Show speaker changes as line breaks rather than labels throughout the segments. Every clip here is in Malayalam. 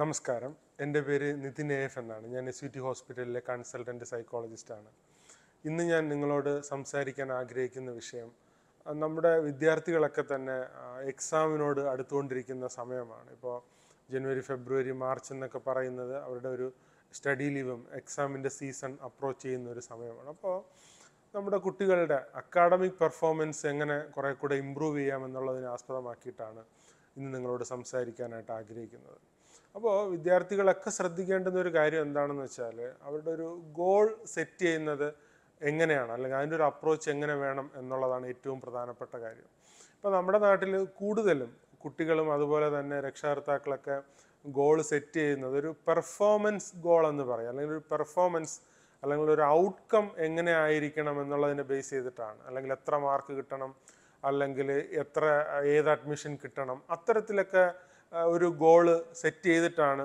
നമസ്കാരം. എൻ്റെ പേര് നിതിൻ എഫ് എന്നാണ്. ഞാൻ SVT ഹോസ്പിറ്റലിലെ കൺസൾട്ടൻറ്റ് സൈക്കോളജിസ്റ്റാണ്. ഇന്ന് ഞാൻ നിങ്ങളോട് സംസാരിക്കാൻ ആഗ്രഹിക്കുന്ന വിഷയം, നമ്മുടെ വിദ്യാർത്ഥികളൊക്കെ തന്നെ എക്സാമിനോട് അടുത്തുകൊണ്ടിരിക്കുന്ന സമയമാണ്. ഇപ്പോൾ ജനുവരി, ഫെബ്രുവരി, മാർച്ച് എന്നൊക്കെ പറയുന്നത് അവരുടെ ഒരു സ്റ്റഡി ലീവും എക്സാമിൻ്റെ സീസൺ അപ്രോച്ച് ചെയ്യുന്ന ഒരു സമയമാണ്. അപ്പോൾ നമ്മുടെ കുട്ടികളുടെ അക്കാഡമിക് പെർഫോമൻസ് എങ്ങനെ കുറേ കൂടെ ഇമ്പ്രൂവ് ചെയ്യാമെന്നുള്ളതിനെ ആസ്പദമാക്കിയിട്ടാണ് ഇന്ന് നിങ്ങളോട് സംസാരിക്കാനായിട്ട് ആഗ്രഹിക്കുന്നത്. അപ്പോൾ വിദ്യാർത്ഥികളൊക്കെ ശ്രദ്ധിക്കേണ്ടുന്ന ഒരു കാര്യം എന്താണെന്ന് വെച്ചാൽ, അവരുടെ ഒരു ഗോൾ സെറ്റ് ചെയ്യുന്നത് എങ്ങനെയാണ്, അല്ലെങ്കിൽ അതിൻ്റെ ഒരു അപ്രോച്ച് എങ്ങനെ വേണം എന്നുള്ളതാണ് ഏറ്റവും പ്രധാനപ്പെട്ട കാര്യം. ഇപ്പോൾ നമ്മുടെ നാട്ടിൽ കൂടുതലും കുട്ടികളും അതുപോലെ തന്നെ രക്ഷകർത്താക്കളൊക്കെ ഗോൾ സെറ്റ് ചെയ്യുന്നത് ഒരു പെർഫോമൻസ് ഗോൾ എന്ന് പറയും, അല്ലെങ്കിൽ ഒരു പെർഫോമൻസ് അല്ലെങ്കിൽ ഒരു ഔട്ട്കം എങ്ങനെ ആയിരിക്കണം എന്നുള്ളതിനെ ബേസ് ചെയ്തിട്ടാണ്. അല്ലെങ്കിൽ എത്ര മാർക്ക് കിട്ടണം, അല്ലെങ്കിൽ ഏത് അഡ്മിഷൻ കിട്ടണം, അത്തരത്തിലൊക്കെ ഒരു ഗോള് സെറ്റ് ചെയ്തിട്ടാണ്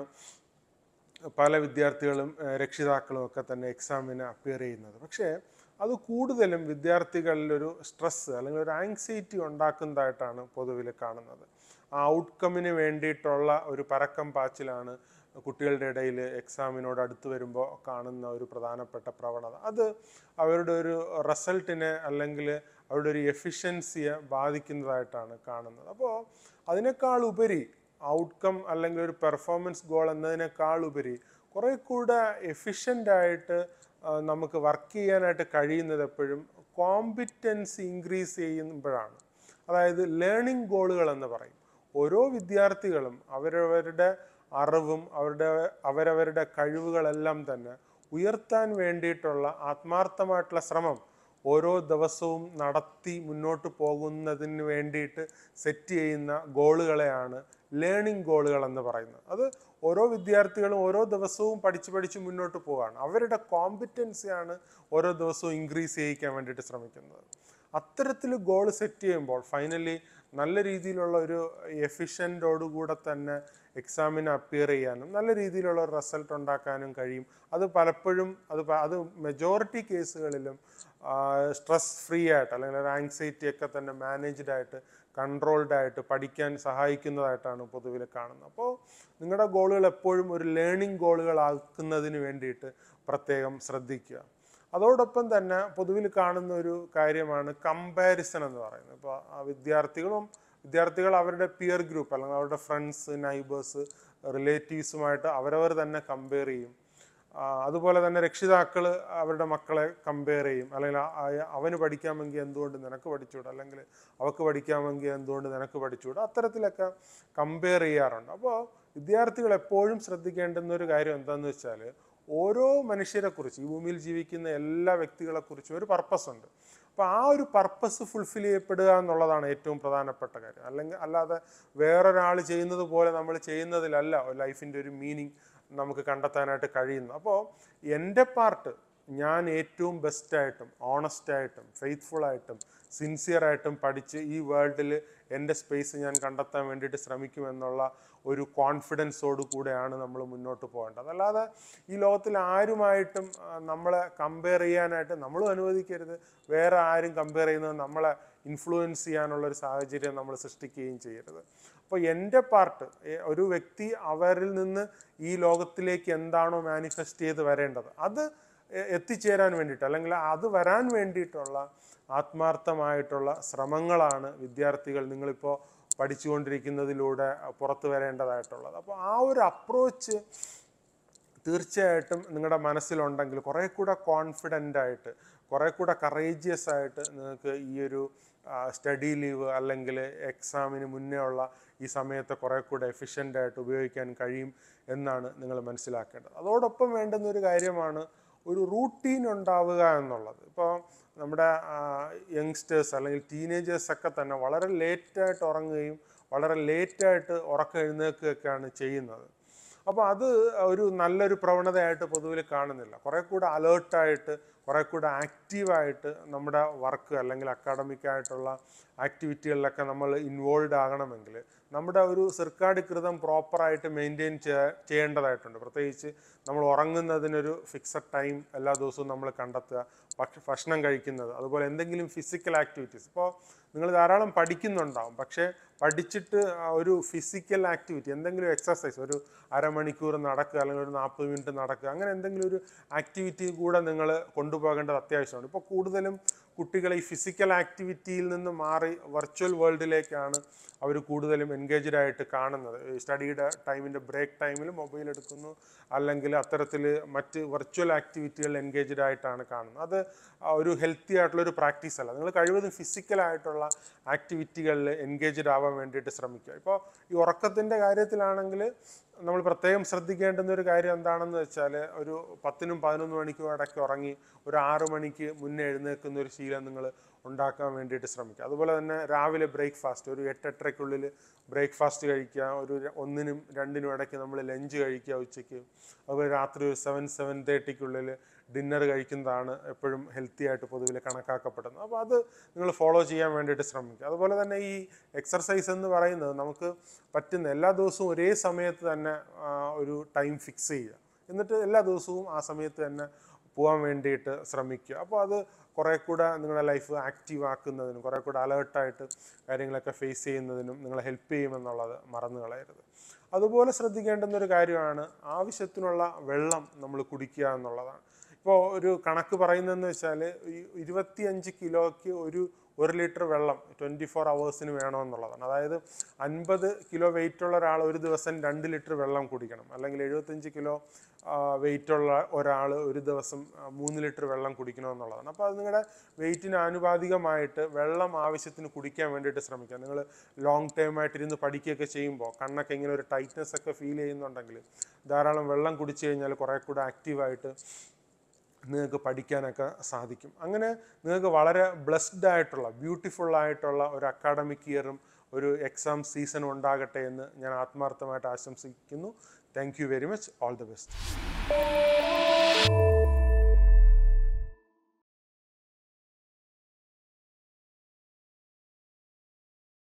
പല വിദ്യാർത്ഥികളും രക്ഷിതാക്കളും ഒക്കെ തന്നെ എക്സാമിന് അപ്പിയർ ചെയ്യുന്നത്. പക്ഷേ അത് കൂടുതലും വിദ്യാർത്ഥികളിലൊരു സ്ട്രെസ് അല്ലെങ്കിൽ ഒരു ആങ്സൈറ്റി ഉണ്ടാക്കുന്നതായിട്ടാണ് പൊതുവിൽ കാണുന്നത്. ആ ഔട്ട്കമ്മിന് വേണ്ടിയിട്ടുള്ള ഒരു പരക്കം പാച്ചിലാണ് കുട്ടികളുടെ ഇടയിൽ എക്സാമിനോട് അടുത്ത് വരുമ്പോൾ കാണുന്ന ഒരു പ്രധാനപ്പെട്ട പ്രവണത. അത് അവരുടെ ഒരു റിസൾട്ടിനെ അല്ലെങ്കിൽ അവരുടെ ഒരു എഫിഷ്യൻസിയെ ബാധിക്കുന്നതായിട്ടാണ് കാണുന്നത്. അപ്പോൾ അതിനേക്കാൾ ഉപരി ഔട്ട്കം അല്ലെങ്കിൽ ഒരു പെർഫോമൻസ് ഗോൾ എന്നതിനേക്കാൾ ഉപരി കുറേ കൂടെ എഫിഷ്യൻ്റായിട്ട് നമുക്ക് വർക്ക് ചെയ്യാനായിട്ട് കഴിയുന്നത് എപ്പോഴും കോമ്പിറ്റൻസ് ഇൻക്രീസ് ചെയ്യുമ്പോഴാണ്. അതായത് ലേണിംഗ് ഗോളുകൾ എന്ന് പറയും. ഓരോ വിദ്യാർത്ഥികളും അവരവരുടെ അറിവും അവരവരുടെ കഴിവുകളെല്ലാം തന്നെ ഉയർത്താൻ വേണ്ടിയിട്ടുള്ള ആത്മാർത്ഥമായിട്ടുള്ള ശ്രമം ഓരോ ദിവസവും നടത്തി മുന്നോട്ട് പോകുന്നതിന് വേണ്ടിയിട്ട് സെറ്റ് ചെയ്യുന്ന ഗോളുകളെയാണ് ലേണിംഗ് ഗോളുകൾ എന്ന് പറയുന്നത്. അത് ഓരോ വിദ്യാർത്ഥികളും ഓരോ ദിവസവും പഠിച്ച് മുന്നോട്ട് പോവുകയാണ്. അവരുടെ കോമ്പിറ്റൻസിയാണ് ഓരോ ദിവസവും ഇൻക്രീസ് ചെയ്യിക്കാൻ വേണ്ടിയിട്ട് ശ്രമിക്കുന്നത്. അത്തരത്തിൽ ഗോൾ സെറ്റ് ചെയ്യുമ്പോൾ ഫൈനലി നല്ല രീതിയിലുള്ള ഒരു എഫിഷ്യൻ്റോടുകൂടെ തന്നെ എക്സാമിന് അപ്പിയർ ചെയ്യാനും നല്ല രീതിയിലുള്ള ഒരു റിസൾട്ട് ഉണ്ടാക്കാനും കഴിയും. അത് പലപ്പോഴും അത് മെജോറിറ്റി കേസുകളിലും സ്ട്രെസ് ഫ്രീ ആയിട്ട് അല്ലെങ്കിൽ ഒരു ആങ്സൈറ്റി ഒക്കെ തന്നെ മാനേജ്ഡായിട്ട് കൺട്രോൾഡ് ആയിട്ട് പഠിക്കാൻ സഹായിക്കുന്നതായിട്ടാണ് പൊതുവിൽ കാണുന്നത്. അപ്പോൾ നിങ്ങളുടെ ഗോളുകൾ എപ്പോഴും ഒരു ലേണിംഗ് ഗോളുകളാക്കുന്നതിന് വേണ്ടിയിട്ട് പ്രത്യേകം ശ്രദ്ധിക്കുക. അതോടൊപ്പം തന്നെ പൊതുവിൽ കാണുന്ന ഒരു കാര്യമാണ് കമ്പാരിസൺ എന്ന് പറയുന്നത്. ഇപ്പോൾ വിദ്യാർത്ഥികൾ അവരുടെ പിയർ ഗ്രൂപ്പ് അല്ലെങ്കിൽ അവരുടെ ഫ്രണ്ട്സ്, നൈബേഴ്സ്, റിലേറ്റീവ്സുമായിട്ട് അവരവർ തന്നെ കമ്പയർ ചെയ്യും. അതുപോലെ തന്നെ രക്ഷിതാക്കൾ അവരുടെ മക്കളെ കമ്പയർ ചെയ്യും. അല്ലെങ്കിൽ അവന് പഠിക്കാമെങ്കിൽ എന്തുകൊണ്ട് നിനക്ക് പഠിച്ചുകൂടാ, അല്ലെങ്കിൽ അവൾക്ക് പഠിക്കാമെങ്കിൽ എന്തുകൊണ്ട് നിനക്ക് പഠിച്ചുകൂടാ, അത്തരത്തിലൊക്കെ കമ്പയർ ചെയ്യാറുണ്ട്. അപ്പോൾ വിദ്യാർത്ഥികൾ എപ്പോഴും ശ്രദ്ധിക്കേണ്ടുന്ന ഒരു കാര്യം എന്താണെന്ന് വെച്ചാൽ, ഓരോ മനുഷ്യരെക്കുറിച്ച്, ഈ ഭൂമിയിൽ ജീവിക്കുന്ന എല്ലാ വ്യക്തികളെക്കുറിച്ചും ഒരു പർപ്പസ് ഉണ്ട്. അപ്പോൾ ആ ഒരു പർപ്പസ് ഫുൾഫിൽ ചെയ്യപ്പെടുക എന്നുള്ളതാണ് ഏറ്റവും പ്രധാനപ്പെട്ട കാര്യം. അല്ലാതെ വേറൊരാൾ ചെയ്യുന്നത് പോലെ നമ്മൾ ചെയ്യുന്നതിലല്ല ലൈഫിൻ്റെ ഒരു മീനിങ് നമുക്ക് കണ്ടെത്താനായിട്ട് കഴിയുന്നു. അപ്പോൾ എൻ്റെ പാർട്ട് ഞാൻ ഏറ്റവും ബെസ്റ്റായിട്ടും ഓണസ്റ്റായിട്ടും ഫെയ്ത്ത്ഫുള്ളായിട്ടും സിൻസിയറായിട്ടും പഠിച്ച് ഈ വേൾഡിൽ എൻ്റെ സ്പേസ് ഞാൻ കണ്ടെത്താൻ വേണ്ടിയിട്ട് ശ്രമിക്കുമെന്നുള്ള ഒരു കോൺഫിഡൻസോടു കൂടെയാണ് നമ്മൾ മുന്നോട്ട് പോകേണ്ടത്. അല്ലാതെ ഈ ലോകത്തിൽ ആരുമായിട്ടും നമ്മളെ കമ്പയർ ചെയ്യാനായിട്ട് നമ്മളും അനുവദിക്കരുത്. വേറെ ആരും കമ്പയർ ചെയ്യുന്നത് നമ്മളെ ഇൻഫ്ലുവൻസ് ചെയ്യാനുള്ളൊരു സാഹചര്യം നമ്മൾ സൃഷ്ടിക്കുകയും ചെയ്യരുത്. അപ്പോൾ എൻ്റെ പാർട്ട്, ഒരു വ്യക്തി അവരിൽ നിന്ന് ഈ ലോകത്തിലേക്ക് എന്താണോ മാനിഫെസ്റ്റ് ചെയ്ത് വരേണ്ടത് അത് എത്തിച്ചേരാൻ വേണ്ടിയിട്ട്, അല്ലെങ്കിൽ അത് വരാൻ വേണ്ടിയിട്ടുള്ള ആത്മാർത്ഥമായിട്ടുള്ള ശ്രമങ്ങളാണ് വിദ്യാർത്ഥികൾ നിങ്ങളിപ്പോൾ പഠിച്ചുകൊണ്ടിരിക്കുന്നതിലൂടെ പുറത്തു വരേണ്ടതായിട്ടുള്ളത്. അപ്പോൾ ആ ഒരു അപ്രോച്ച് തീർച്ചയായിട്ടും നിങ്ങളുടെ മനസ്സിലുണ്ടെങ്കിൽ കുറേ കൂടെ കോൺഫിഡൻ്റ് ആയിട്ട്, കുറേ കൂടെ കറേജിയസ് ആയിട്ട് നിങ്ങൾക്ക് ഈ ഒരു സ്റ്റഡി ലീവ് അല്ലെങ്കിൽ എക്സാമിന് മുന്നേ ഉള്ള ഈ സമയത്തെ കുറേ കൂടെ എഫിഷ്യൻ്റായിട്ട് ഉപയോഗിക്കാൻ കഴിയും എന്നാണ് നിങ്ങൾ മനസ്സിലാക്കേണ്ടത്. അതോടൊപ്പം വേണ്ടുന്ന ഒരു കാര്യമാണ് ഒരു റൂട്ടീൻ ഉണ്ടാവുക എന്നുള്ളത്. ഇപ്പോൾ നമ്മുടെ യങ്സ്റ്റേഴ്സ് അല്ലെങ്കിൽ ടീനേജേഴ്സൊക്കെ തന്നെ വളരെ ലേറ്റായിട്ട് ഉറങ്ങുകയും വളരെ ലേറ്റായിട്ട് ഉറക്കം എഴുന്നേൽക്കുകയൊക്കെയാണ് ചെയ്യുന്നത്. അപ്പോൾ അത് ഒരു നല്ലൊരു പ്രവണതയായിട്ട് പൊതുവിൽ കാണുന്നില്ല. കുറേ കൂടെ അലേർട്ടായിട്ട്, കുറേ കൂടെ ആക്റ്റീവായിട്ട് നമ്മുടെ വർക്ക് അല്ലെങ്കിൽ അക്കാഡമിക്കായിട്ടുള്ള ആക്ടിവിറ്റികളിലൊക്കെ നമ്മൾ ഇൻവോൾവ് ആകണമെങ്കിൽ നമ്മുടെ ഒരു സിർക്കാഡികൃതം പ്രോപ്പറായിട്ട് മെയിൻറ്റെയിൻ ചെയ്യേണ്ടതായിട്ടുണ്ട്. പ്രത്യേകിച്ച് നമ്മൾ ഉറങ്ങുന്നതിനൊരു ഫിക്സഡ് ടൈം എല്ലാ ദിവസവും നമ്മൾ കണ്ടെത്തുക, ഭക്ഷണം കഴിക്കുന്നത്, അതുപോലെ എന്തെങ്കിലും ഫിസിക്കൽ ആക്ടിവിറ്റീസ്. ഇപ്പോൾ നിങ്ങൾ ധാരാളം പഠിക്കുന്നുണ്ടാവും, പക്ഷേ പഠിച്ചിട്ട് ഒരു ഫിസിക്കൽ ആക്ടിവിറ്റി, എന്തെങ്കിലും എക്സസൈസ്, ഒരു അരമണിക്കൂർ നടക്കുക അല്ലെങ്കിൽ ഒരു 40 മിനിറ്റ് നടക്കുക, അങ്ങനെ എന്തെങ്കിലും ഒരു ആക്ടിവിറ്റി കൂടെ നിങ്ങൾ കൊണ്ടുപോകേണ്ടത് അത്യാവശ്യമാണ്. ഇപ്പോൾ കൂടുതലും കുട്ടികൾ ഈ ഫിസിക്കൽ ആക്ടിവിറ്റിയിൽ നിന്ന് മാറി വെർച്വൽ വേൾഡിലേക്കാണ് അവർ കൂടുതലും എൻഗേജ്ഡ് ആയിട്ട് കാണുന്നത്. സ്റ്റഡിയുടെ ടൈമിൻ്റെ ബ്രേക്ക് ടൈമിൽ മൊബൈൽ എടുക്കുന്നു, അല്ലെങ്കിൽ അത്തരത്തിൽ മറ്റ് വെർച്വൽ ആക്ടിവിറ്റികളിൽ എൻഗേജ്ഡ് ആയിട്ടാണ് കാണുന്നത്. അത് ഒരു ഹെൽത്തി ആയിട്ടുള്ളൊരു പ്രാക്ടീസ് അല്ല. നിങ്ങൾ കഴിവതും ഫിസിക്കലായിട്ടുള്ള ആക്ടിവിറ്റികളിൽ എൻഗേജ്ഡ് ആവാൻ വേണ്ടിയിട്ട് ശ്രമിക്കുക. ഇപ്പോൾ ഈ ഉറക്കത്തിൻ്റെ കാര്യത്തിലാണെങ്കിൽ നമ്മൾ പ്രത്യേകം ശ്രദ്ധിക്കേണ്ടുന്ന ഒരു കാര്യം എന്താണെന്ന് വെച്ചാൽ, ഒരു 10നും 11 മണിക്കും ഇടയ്ക്ക് ഉറങ്ങി ഒരു 6 മണിക്ക് മുന്നേ എഴുന്നേൽക്കുന്ന ഒരു ശീലം നിങ്ങൾ ഉണ്ടാക്കാൻ വേണ്ടിയിട്ട് ശ്രമിക്കുക. അതുപോലെ തന്നെ രാവിലെ ബ്രേക്ക്ഫാസ്റ്റ് ഒരു 8-8:30 ബ്രേക്ക്ഫാസ്റ്റ് കഴിക്കുക, ഒരു 1നും 2നും ഇടയ്ക്ക് നമ്മൾ ലഞ്ച് കഴിക്കുക ഉച്ചയ്ക്ക്, അതുപോലെ രാത്രി ഒരു 7-7:30 ഡിന്നർ കഴിക്കുന്നതാണ് എപ്പോഴും ഹെൽത്തി ആയിട്ട് പൊതുവിൽ കണക്കാക്കപ്പെടുന്നത്. അപ്പോൾ അത് നിങ്ങൾ ഫോളോ ചെയ്യാൻ വേണ്ടിയിട്ട് ശ്രമിക്കുക. അതുപോലെ തന്നെ ഈ എക്സർസൈസ് എന്ന് പറയുന്നത് നമുക്ക് പറ്റുന്ന എല്ലാ ദിവസവും ഒരേ സമയത്ത് തന്നെ ഒരു ടൈം ഫിക്സ് ചെയ്യുക, എന്നിട്ട് എല്ലാ ദിവസവും ആ സമയത്ത് തന്നെ പോകാൻ വേണ്ടിയിട്ട് ശ്രമിക്കുക. അപ്പോൾ അത് കുറേ കൂടെ നിങ്ങളുടെ ലൈഫ് ആക്റ്റീവ് ആക്കുന്നതിനും കുറേ കൂടെ അലേർട്ടായിട്ട് കാര്യങ്ങളൊക്കെ ഫേസ് ചെയ്യുന്നതിനും നിങ്ങളെ ഹെൽപ്പ് ചെയ്യുമെന്നുള്ളത് മറന്നു കളയരുത്. അതുപോലെ ശ്രദ്ധിക്കേണ്ടുന്നൊരു കാര്യമാണ് ആവശ്യത്തിനുള്ള വെള്ളം നമ്മൾ കുടിക്കുക എന്നുള്ളതാണ്. ഇപ്പോൾ ഒരു കണക്ക് പറയുന്നതെന്ന് വെച്ചാൽ 25 കിലോയ്ക്ക് 1 ലിറ്റർ വെള്ളം 24 hours വേണമെന്നുള്ളതാണ്. അതായത് 50 കിലോ വെയിറ്റുള്ള ഒരാൾ ഒരു ദിവസം 2 ലിറ്റർ വെള്ളം കുടിക്കണം, അല്ലെങ്കിൽ 75 കിലോ വെയിറ്റുള്ള ഒരാൾ ഒരു ദിവസം 3 ലിറ്റർ വെള്ളം കുടിക്കണമെന്നുള്ളതാണ്. അപ്പോൾ അത് നിങ്ങളുടെ വെയിറ്റിന് ആനുപാതികമായിട്ട് വെള്ളം ആവശ്യത്തിന് കുടിക്കാൻ വേണ്ടിയിട്ട് ശ്രമിക്കുക. നിങ്ങൾ ലോങ് ടൈം ആയിട്ടിരുന്ന് പഠിക്കുകയൊക്കെ ചെയ്യുമ്പോൾ കണ്ണൊക്കെ ഇങ്ങനെ ഒരു ടൈറ്റ്നെസ് ഒക്കെ ഫീൽ ചെയ്യുന്നുണ്ടെങ്കിൽ ധാരാളം വെള്ളം കുടിച്ചു കഴിഞ്ഞാൽ കുറേ കൂടെ ആക്റ്റീവായിട്ട് നിങ്ങൾക്ക് പഠിക്കാനൊക്കെ സാധിക്കും. അങ്ങനെ നിങ്ങൾക്ക് വളരെ ബ്ലെസ്ഡ് ആയിട്ടുള്ള ബ്യൂട്ടിഫുൾ ആയിട്ടുള്ള ഒരു അക്കാഡമിക് ഇയറും ഒരു എക്സാം സീസണും ഉണ്ടാകട്ടെ എന്ന് ഞാൻ ആത്മാർത്ഥമായിട്ട് ആശംസിക്കുന്നു. Thank you very much. All the best.